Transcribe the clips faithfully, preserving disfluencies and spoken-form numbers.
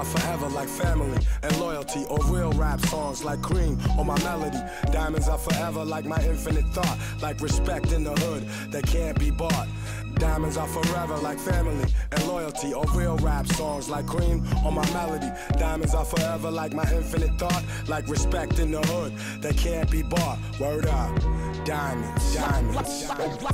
are forever like family and loyalty, or real rap songs like cream on my melody. Diamonds are forever like my infinite thought, like respect in the hood that can't be bought. Diamonds are forever like family and loyalty, or real rap songs like cream on my melody. Diamonds are forever like my infinite thought, like respect in the hood that can't be bought. Word up, diamonds, diamonds.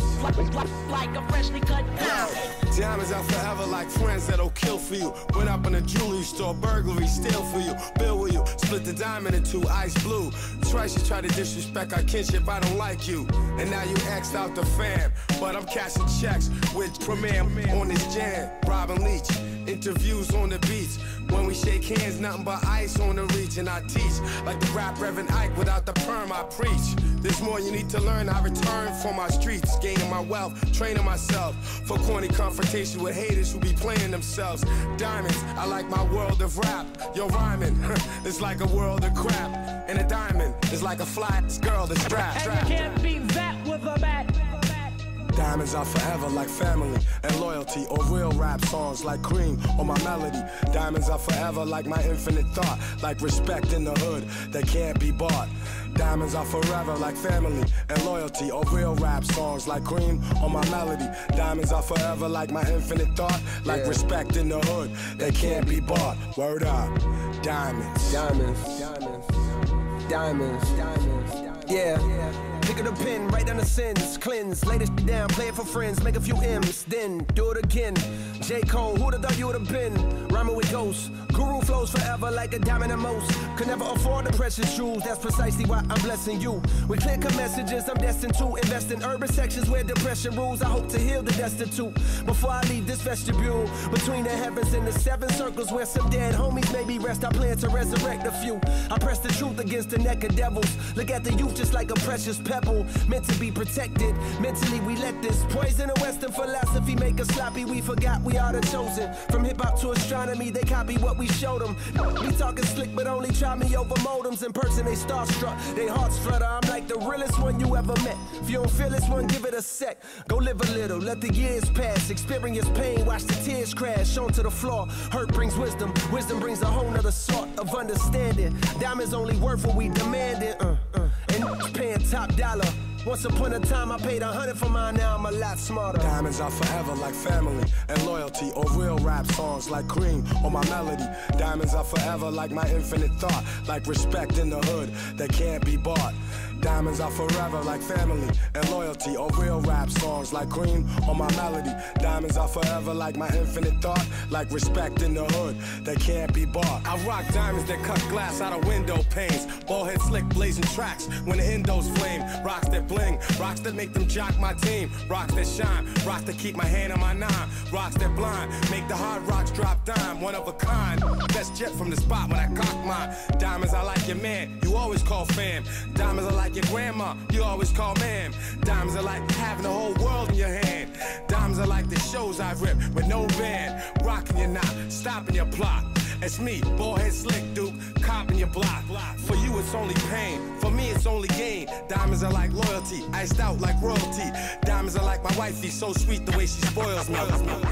Like a freshly cut diamond. Diamonds are forever like friends that'll kill for you. Went up in a jewelry store, burglary, steal for you. Bill with you, split the diamond in two, ice blue. Twice you try to disrespect our kinship, I don't like you. And now you X'd out the fam, but I'm cashing checks with Premier on this jam. Robin Leach, interviews on the beach. When we shake hands, nothing but ice on the reach. And I teach like the rap Reverend Ike, without the perm I preach. There's more you need to learn, I return from my streets, gaining my wealth, training myself for corny confrontation with haters who be playing themselves. Diamonds, I like my world of rap. Yo, rhyming, it's like a world of crap. And a diamond is like a fly girl that's strapped. And you can't beat that with a bat. Diamonds are forever like family and loyalty, or real rap songs like cream on my melody. Diamonds are forever like my infinite thought, like respect in the hood that can't be bought. Diamonds are forever like family and loyalty, or real rap songs like cream on my melody. Diamonds are forever like my infinite thought, like yeah. respect in the hood that can't be bought. Word up, diamonds. Diamonds, diamonds, diamonds, diamonds, yeah. Pick up the pen, write down the sins, cleanse, lay this down, play it for friends, make a few M's, then do it again. J. Cole, who'd have thought you would've been? Rhyming with ghosts, guru flows forever like a diamond at most. Could never afford the precious jewels, that's precisely why I'm blessing you. With clear-cut messages, I'm destined to invest in urban sections where depression rules. I hope to heal the destitute before I leave this vestibule. Between the heavens and the seven circles where some dead homies maybe rest, I plan to resurrect a few. I press the truth against the neck of devils. Look at the youth just like a precious pebble, meant to be protected. Mentally we let this poison of Western philosophy make us sloppy. We forgot we are the chosen. From hip-hop to astronomy, they copy what we showed them. We talking slick but only try me over modems. In person they starstruck, they hearts flutter. I'm like the realest one you ever met. If you don't feel this one, give it a sec. Go live a little, let the years pass. Experience pain, watch the tears crash onto the floor. Hurt brings wisdom, wisdom brings a whole nother sort of understanding. Diamonds only worth what we demanded, uh, uh. And paying top dollar. Once upon a time I paid a hundred for mine, now I'm a lot smarter. Diamonds are forever like family and loyalty, or real rap songs like cream on my melody. Diamonds are forever like my infinite thought, like respect in the hood that can't be bought. Diamonds are forever like family and loyalty, or real rap songs like cream on my melody. Diamonds are forever like my infinite thought, like respect in the hood that can't be bought. I rock diamonds that cut glass out of window panes, ball head slick blazing tracks when the endos flame. Rocks that bling, rocks that make them jock my team, rocks that shine, rocks that keep my hand on my nine, rocks that blind, make the hard rocks drop dime, one of a kind. Best jet from the spot when I cock mine. Diamonds are like your man, you always call fam. Diamonds are like your grandma, you always call ma'am. Diamonds are like having the whole world in your hand. Diamonds are like the shows I rip with no band, rocking your knot, stopping your plot. It's me, bald head slick duke, copping your block. For you it's only pain, for me it's only gain. Diamonds are like loyalty, iced out like royalty. Diamonds are like my wifey, so sweet the way she spoils me.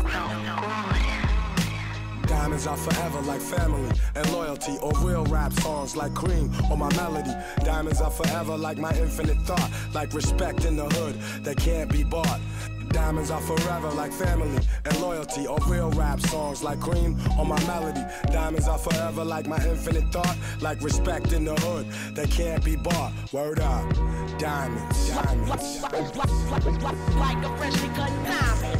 Diamonds are forever like family and loyalty, or real rap songs like cream on my melody. Diamonds are forever like my infinite thought, like respect in the hood that can't be bought. Diamonds are forever like family and loyalty, or real rap songs like cream on my melody. Diamonds are forever like my infinite thought, like respect in the hood that can't be bought. Word up, diamonds, diamonds. Like a freshly cut diamond.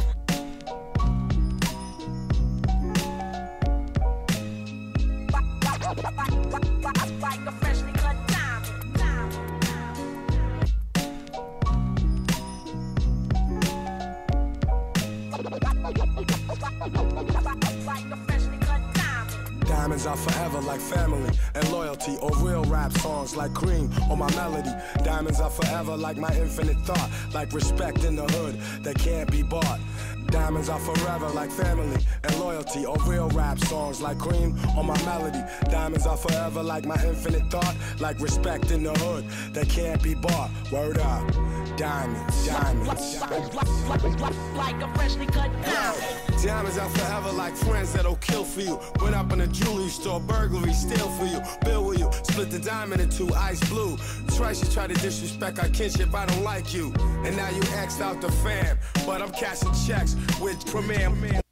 Like a freshly cut diamond. Diamonds are forever like family and loyalty, or real rap rap songs like cream on my melody. Diamonds are forever like my infinite thought, like respect in the hood that can't be bought. Diamonds are forever like family and loyalty, or real rap songs like cream on my melody. Diamonds are forever like my infinite thought, like respect in the hood that can't be bought. Word up, diamonds, diamonds, diamonds. Like a freshly cut diamond. Diamonds are forever like friends that'll kill for you. Went up in a jewelry store, burglary, steal for you, bill with you, split the diamond in two, ice blue. Twice you try to disrespect our kinship, I don't like you. And now you axed out the fam, but I'm cashing checks with Premier.